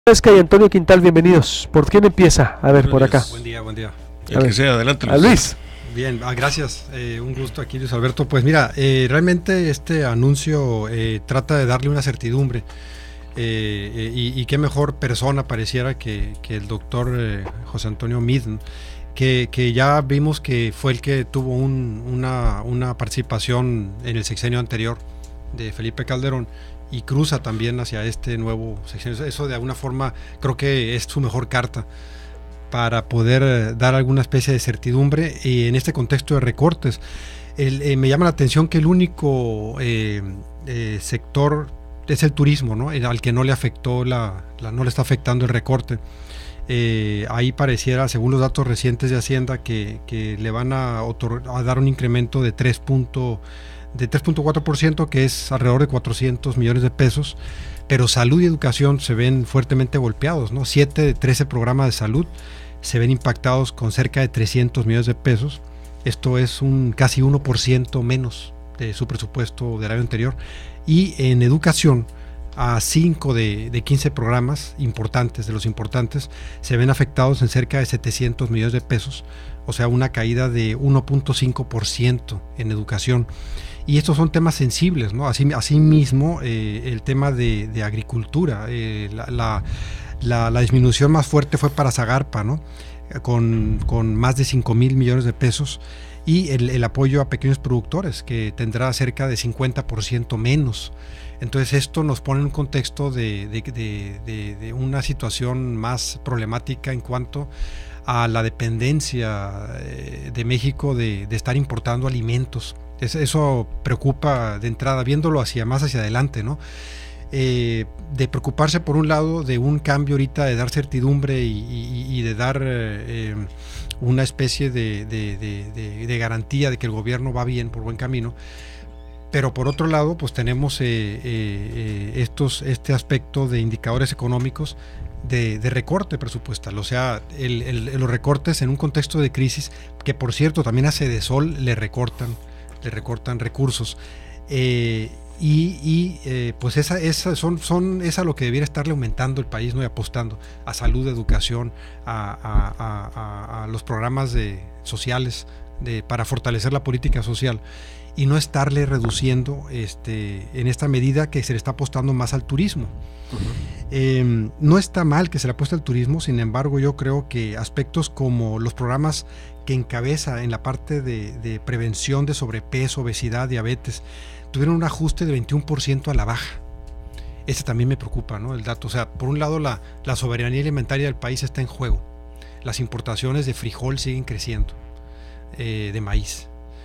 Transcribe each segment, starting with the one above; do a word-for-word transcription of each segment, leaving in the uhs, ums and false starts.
Esca y Antonio Quintal, bienvenidos. ¿Por quién empieza? A ver, Buenos por días. acá. Buen día, buen día. El que sea, adelante. A Luis. Bien, ah, gracias. Eh, un gusto aquí, Luis Alberto. Pues mira, eh, realmente este anuncio eh, trata de darle una certidumbre. Eh, eh, y, y qué mejor persona pareciera que, que el doctor eh, José Antonio Meade, que, que ya vimos que fue el que tuvo un, una, una participación en el sexenio anterior de Felipe Calderón, y cruza también hacia este nuevo sexenio. Eso de alguna forma creo que es su mejor carta para poder dar alguna especie de certidumbre y en este contexto de recortes. El, eh, me llama la atención que el único eh, eh, sector es el turismo, ¿no? El, al que no le afectó la, la no le está afectando el recorte. Eh, ahí pareciera, según los datos recientes de Hacienda, que, que le van a, otor- a dar un incremento de tres punto cuatro por ciento, que es alrededor de cuatrocientos millones de pesos, pero salud y educación se ven fuertemente golpeados, ¿no? siete de trece programas de salud se ven impactados con cerca de trescientos millones de pesos. Esto es un casi uno por ciento menos de su presupuesto del año anterior. Y en educación, a cinco de, de quince programas importantes, de los importantes, se ven afectados en cerca de setecientos millones de pesos, o sea, una caída de uno punto cinco por ciento en educación. Y estos son temas sensibles, ¿no? Así, así mismo, eh, el tema de, de agricultura, eh, la, la, la, la disminución más fuerte fue para Zagarpa, ¿no? Con, con más de cinco mil millones de pesos, y el, el apoyo a pequeños productores, que tendrá cerca de cincuenta por ciento menos. Entonces esto nos pone en un contexto de, de, de, de, de una situación más problemática en cuanto a la dependencia de México de, de estar importando alimentos. Eso preocupa de entrada, viéndolo hacia más hacia adelante, ¿no? Eh, de preocuparse por un lado de un cambio ahorita, de dar certidumbre y, y, y de dar eh, una especie de, de, de, de, de garantía de que el gobierno va bien, por buen camino. Pero por otro lado, pues tenemos eh, eh, estos, este aspecto de indicadores económicos de, de recorte presupuestal, o sea, el, el, los recortes en un contexto de crisis, que por cierto también a Cedesol le recortan, le recortan recursos, eh, y, y eh, pues esa, esa son, son es a lo que debiera estarle aumentando el país, ¿no? Y apostando a salud, educación, a, a, a, a los programas de, sociales de, para fortalecer la política social, y no estarle reduciendo este, en esta medida que se le está apostando más al turismo. Uh-huh. Eh, no está mal que se le apueste al turismo, sin embargo yo creo que aspectos como los programas que encabeza en la parte de, de prevención de sobrepeso, obesidad, diabetes, tuvieron un ajuste de veintiuno por ciento a la baja. Ese también me preocupa, ¿no? El dato, o sea, por un lado la, la soberanía alimentaria del país está en juego, las importaciones de frijol siguen creciendo, eh, de maíz.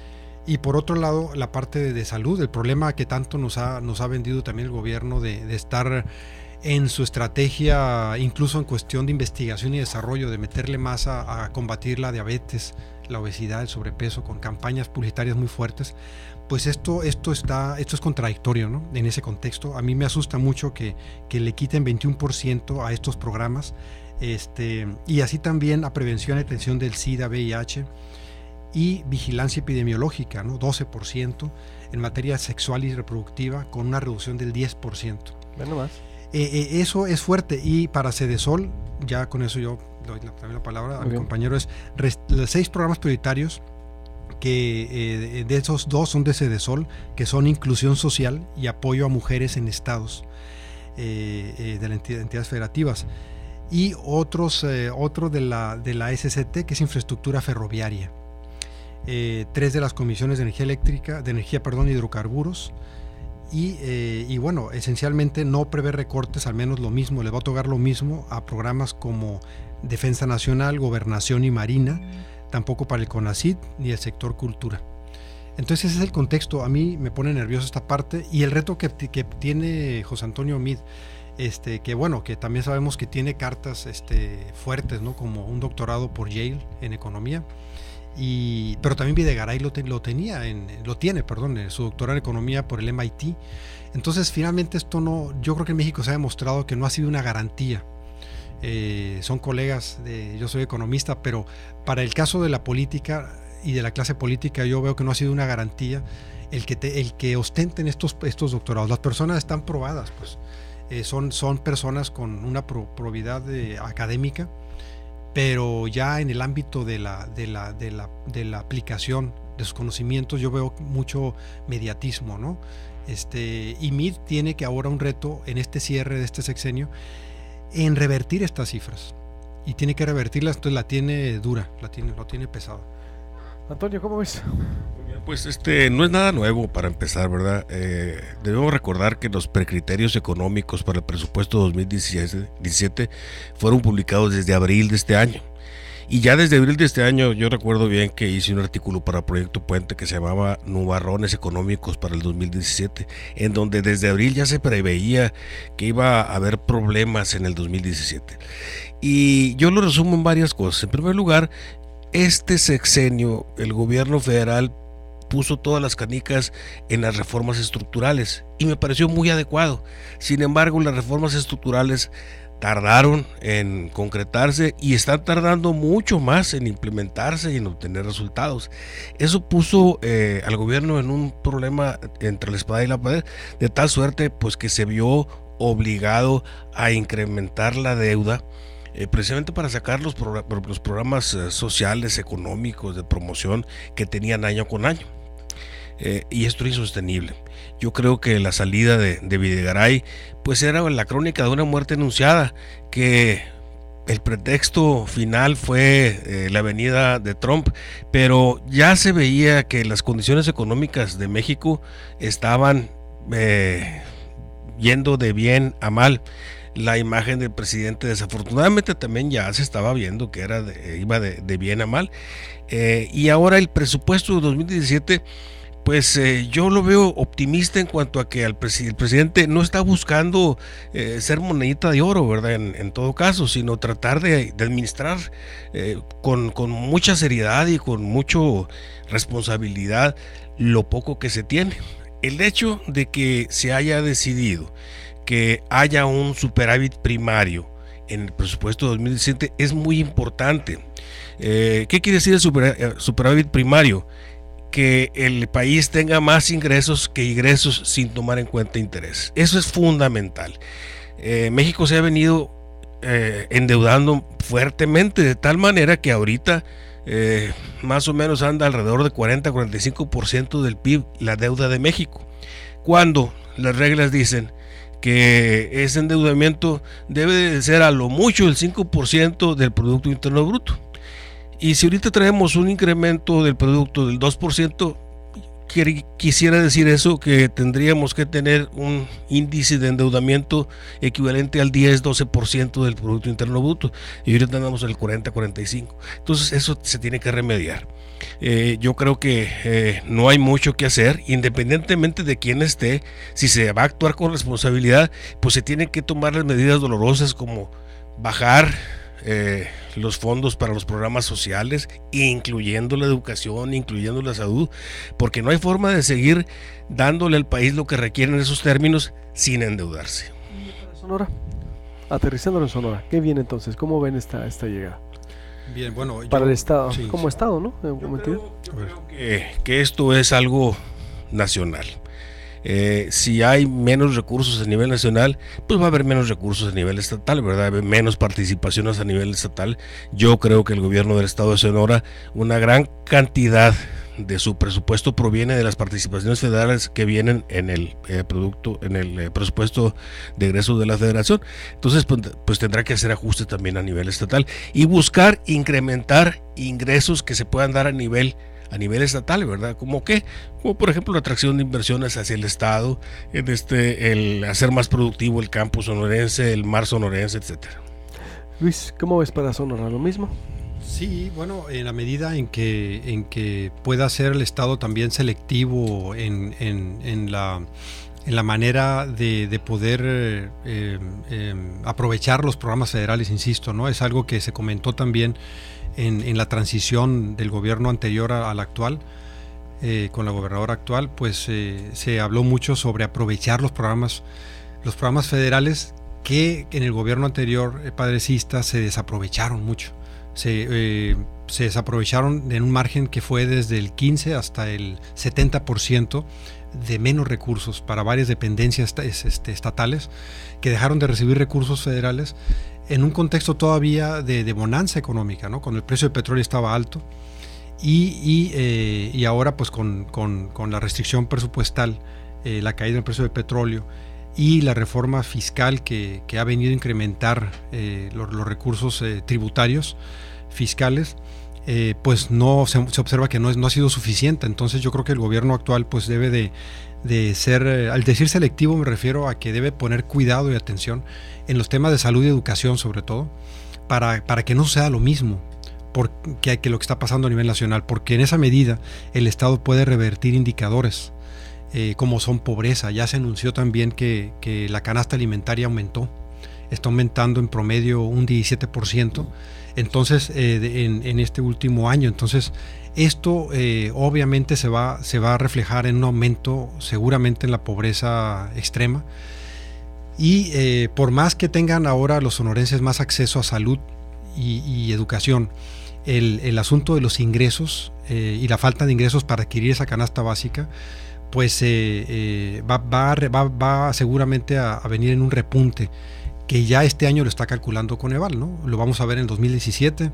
Y por otro lado, la parte de, de salud, el problema que tanto nos ha, nos ha vendido también el gobierno de, de estar en su estrategia, incluso en cuestión de investigación y desarrollo, de meterle más a, a combatir la diabetes, la obesidad, el sobrepeso, con campañas publicitarias muy fuertes, pues esto, esto, está, esto es contradictorio, ¿no? En ese contexto. A mí me asusta mucho que, que le quiten veintiuno por ciento a estos programas, este, y así también a prevención y atención del SIDA, V I H, y vigilancia epidemiológica, ¿no? doce por ciento, en materia sexual y reproductiva, con una reducción del diez por ciento. Bueno, más. Eh, eh, eso es fuerte, y para Cedesol, ya con eso yo doy la, también la palabra a Muy mi bien. compañero, es rest, los seis programas prioritarios, que eh, de esos dos son de Cedesol, que son inclusión social y apoyo a mujeres en estados eh, eh, de las entidades, entidades federativas, y otros, eh, otro de la, de la S C T, que es infraestructura ferroviaria. Eh, tres de las comisiones de energía eléctrica, de energía, perdón, hidrocarburos, y, eh, y bueno, esencialmente no prevé recortes, al menos lo mismo, le va a otorgar lo mismo a programas como Defensa Nacional, Gobernación y Marina, tampoco para el CONACYT ni el sector cultura. Entonces ese es el contexto. A mí me pone nervioso esta parte, y el reto que, que tiene José Antonio Meade, este, que bueno, que también sabemos que tiene cartas este, fuertes, ¿no? Como un doctorado por Yale en economía. Y, pero también Videgaray lo, te, lo tenía, en, lo tiene, perdón, su doctorado en economía por el M I T. Entonces, finalmente esto no, yo creo que en México se ha demostrado que no ha sido una garantía. Eh, son colegas, de, yo soy economista, pero para el caso de la política y de la clase política, yo veo que no ha sido una garantía el que, te, el que ostenten estos, estos doctorados. Las personas están probadas, pues. eh, son, son personas con una pro, probidad eh, académica, pero ya en el ámbito de la, de, la, de, la, de la aplicación de sus conocimientos yo veo mucho mediatismo, ¿no? Este, y M I D tiene que ahora un reto en este cierre de este sexenio en revertir estas cifras, y tiene que revertirlas, entonces la tiene dura, la tiene, lo tiene pesado. Antonio, ¿cómo ves? Pues este no es nada nuevo para empezar, ¿verdad? Eh, debemos recordar que los precriterios económicos para el presupuesto dos mil diecisiete fueron publicados desde abril de este año. Y ya desde abril de este año yo recuerdo bien que hice un artículo para Proyecto Puente que se llamaba Nubarrones Económicos para el dos mil diecisiete, en donde desde abril ya se preveía que iba a haber problemas en el dos mil diecisiete. Y yo lo resumo en varias cosas. En primer lugar, este sexenio, el gobierno federal puso todas las canicas en las reformas estructurales y me pareció muy adecuado. Sin embargo, las reformas estructurales tardaron en concretarse y están tardando mucho más en implementarse y en obtener resultados. Eso puso eh, al gobierno en un problema entre la espada y la pared, de tal suerte pues que se vio obligado a incrementar la deuda, Eh, precisamente para sacar los, pro, los programas eh, sociales, económicos, de promoción que tenían año con año. Eh, y esto era insostenible. Yo creo que la salida de, de Videgaray pues era la crónica de una muerte anunciada, que el pretexto final fue eh, la venida de Trump, pero ya se veía que las condiciones económicas de México estaban eh, yendo de bien a mal. La imagen del presidente desafortunadamente también ya se estaba viendo que era de, iba de, de bien a mal, eh, y ahora el presupuesto de dos mil diecisiete pues eh, yo lo veo optimista en cuanto a que el, presi el presidente no está buscando eh, ser monedita de oro, ¿verdad? En, en todo caso, sino tratar de, de administrar eh, con, con mucha seriedad y con mucha responsabilidad lo poco que se tiene. El hecho de que se haya decidido que haya un superávit primario en el presupuesto de dos mil diecisiete es muy importante. Eh, ¿Qué quiere decir el super, superávit primario? Que el país tenga más ingresos que ingresos sin tomar en cuenta intereses. Eso es fundamental. Eh, México se ha venido eh, endeudando fuertemente, de tal manera que ahorita eh, más o menos anda alrededor de cuarenta a cuarenta y cinco por ciento del P I B la deuda de México, cuando las reglas dicen que ese endeudamiento debe de ser a lo mucho el cinco por ciento del Producto Interno Bruto. Y si ahorita traemos un incremento del producto del dos por ciento, quisiera decir eso, que tendríamos que tener un índice de endeudamiento equivalente al diez a doce por ciento del Producto Interno Bruto, y ahorita andamos en el cuarenta a cuarenta y cinco por ciento. Entonces eso se tiene que remediar. Eh, yo creo que eh, no hay mucho que hacer, independientemente de quién esté. Si se va a actuar con responsabilidad, pues se tienen que tomar las medidas dolorosas, como bajar eh, los fondos para los programas sociales, incluyendo la educación, incluyendo la salud, porque no hay forma de seguir dándole al país lo que requiere en esos términos sin endeudarse. Sonora, aterrizándolo en Sonora, ¿qué viene entonces? ¿Cómo ven esta, esta llegada? Bien, bueno, yo, para el Estado, sí, como sí. Estado, ¿no? Yo creo, yo creo que, que esto es algo nacional. Eh, si hay menos recursos a nivel nacional, pues va a haber menos recursos a nivel estatal, ¿verdad? Va a haber menos participaciones a nivel estatal. Yo creo que el gobierno del estado de Sonora, una gran cantidad de su presupuesto proviene de las participaciones federales que vienen en el eh, producto, en el eh, presupuesto de egresos de la federación. Entonces, pues, pues tendrá que hacer ajustes también a nivel estatal y buscar incrementar ingresos que se puedan dar a nivel a nivel estatal, ¿verdad? Como que, como por ejemplo la atracción de inversiones hacia el estado, en este, el hacer más productivo el campo sonorense, el mar sonorense, etcétera. Luis, ¿cómo ves para Sonora? ¿Lo mismo? Sí, bueno, en la medida en que, en que pueda ser el Estado también selectivo en, en, en, la, en la manera de, de poder eh, eh, aprovechar los programas federales, insisto, ¿no? Es algo que se comentó también en, en la transición del gobierno anterior al actual, eh, con la gobernadora actual, pues eh, se habló mucho sobre aprovechar los programas, los programas federales que en el gobierno anterior eh, padrecista se desaprovecharon mucho. se, eh, se desaprovecharon en un margen que fue desde el quince hasta el setenta por ciento de menos recursos para varias dependencias este, estatales que dejaron de recibir recursos federales en un contexto todavía de, de bonanza económica, ¿no? Cuando el precio del petróleo estaba alto y, y, eh, y ahora pues con, con, con la restricción presupuestal, eh, la caída del precio del petróleo y la reforma fiscal que, que ha venido a incrementar eh, los, los recursos eh, tributarios fiscales, eh, pues no se, se observa que no, es, no ha sido suficiente. Entonces yo creo que el gobierno actual pues debe de, de ser, eh, al decir selectivo me refiero a que debe poner cuidado y atención en los temas de salud y educación sobre todo, para, para que no sea lo mismo porque, que lo que está pasando a nivel nacional, porque en esa medida el Estado puede revertir indicadores Eh, como son pobreza. Ya se anunció también que, que la canasta alimentaria aumentó, está aumentando en promedio un diecisiete por ciento, entonces eh, de, en, en este último año. Entonces esto eh, obviamente se va, se va a reflejar en un aumento seguramente en la pobreza extrema y eh, por más que tengan ahora los sonorenses más acceso a salud y, y educación, el, el asunto de los ingresos eh, y la falta de ingresos para adquirir esa canasta básica pues eh, eh, va, va, va, va seguramente a, a venir en un repunte que ya este año lo está calculando Coneval, ¿no? Lo vamos a ver en dos mil diecisiete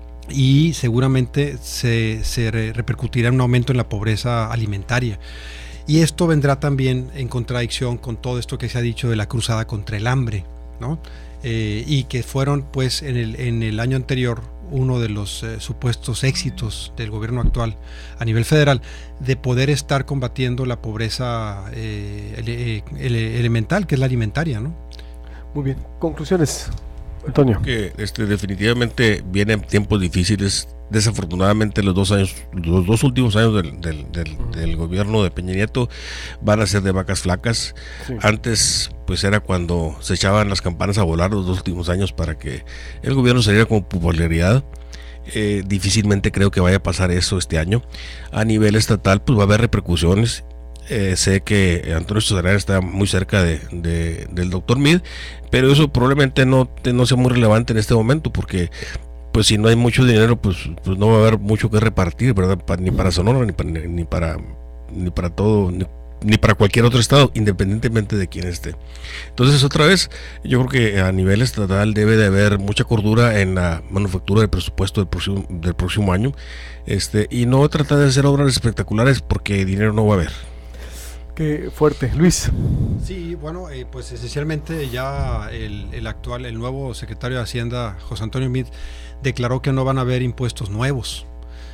y seguramente se, se re, repercutirá en un aumento en la pobreza alimentaria. Y esto vendrá también en contradicción con todo esto que se ha dicho de la cruzada contra el hambre, ¿no? Eh, y que fueron pues en el, en el año anterior uno de los eh, supuestos éxitos del gobierno actual a nivel federal de poder estar combatiendo la pobreza eh, ele, ele, elemental, que es la alimentaria, ¿no? Muy bien, conclusiones, Antonio. Que este, definitivamente vienen tiempos difíciles. Desafortunadamente los dos años, los dos últimos años del, del, del, del gobierno de Peña Nieto van a ser de vacas flacas. Sí. Antes pues era cuando se echaban las campanas a volar los dos últimos años para que el gobierno saliera con popularidad. Eh, difícilmente creo que vaya a pasar eso este año. A nivel estatal pues va a haber repercusiones. Eh, sé que Antonio Stozarena está muy cerca de, de, del doctor Meade, pero eso probablemente no, no sea muy relevante en este momento porque pues si no hay mucho dinero pues, pues no va a haber mucho que repartir, ¿verdad? Pa, ni para Sonora ni para ni para, ni para todo ni, ni para cualquier otro estado, independientemente de quién esté. Entonces otra vez yo creo que a nivel estatal debe de haber mucha cordura en la manufactura del presupuesto del próximo, del próximo año, este, y no tratar de hacer obras espectaculares porque dinero no va a haber. Qué fuerte, Luis. Sí, bueno, eh, pues esencialmente ya el, el actual, el nuevo secretario de Hacienda, José Antonio Meade, declaró que no van a haber impuestos nuevos.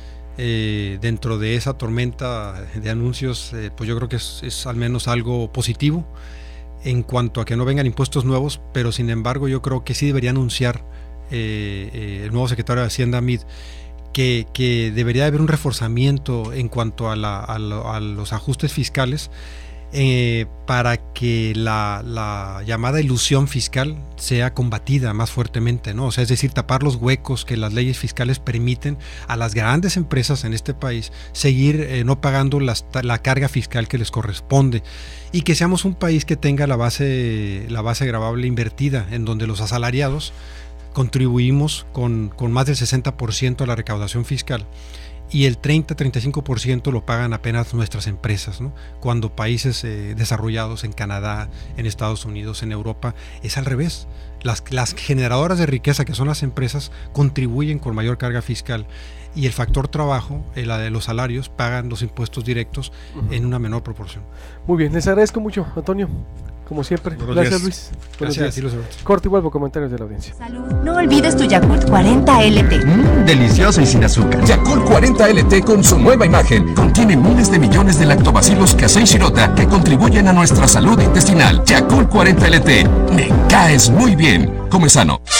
Eh, dentro de esa tormenta de anuncios, eh, pues yo creo que es, es al menos algo positivo en cuanto a que no vengan impuestos nuevos, pero sin embargo yo creo que sí debería anunciar eh, eh, el nuevo secretario de Hacienda, Meade, Que, que debería haber un reforzamiento en cuanto a, la, a, lo, a los ajustes fiscales eh, para que la, la llamada ilusión fiscal sea combatida más fuertemente, ¿no? O sea, es decir, tapar los huecos que las leyes fiscales permiten a las grandes empresas en este país seguir eh, no pagando las, la carga fiscal que les corresponde y que seamos un país que tenga la base, la base gravable invertida, en donde los asalariados contribuimos con, con más del sesenta por ciento a la recaudación fiscal y el treinta a treinta y cinco por ciento lo pagan apenas nuestras empresas, ¿no? Cuando países eh, desarrollados en Canadá, en Estados Unidos, en Europa, es al revés. Las, las generadoras de riqueza, que son las empresas, contribuyen con mayor carga fiscal y el factor trabajo, la de los salarios, pagan los impuestos directos uh-huh. en una menor proporción. Muy bien, les agradezco mucho, Antonio. Como siempre. Buenos Gracias, días. Luis. Buenos Gracias. días. Corte y vuelvo, comentarios de la audiencia. Salud. No olvides tu Yakult cuarenta L T. Mmm, delicioso y sin azúcar. Yakult cuarenta L T con su nueva imagen contiene miles de millones de lactobacilos casei shirota que contribuyen a nuestra salud intestinal. Yakult cuarenta L T. Me caes muy bien. Come sano.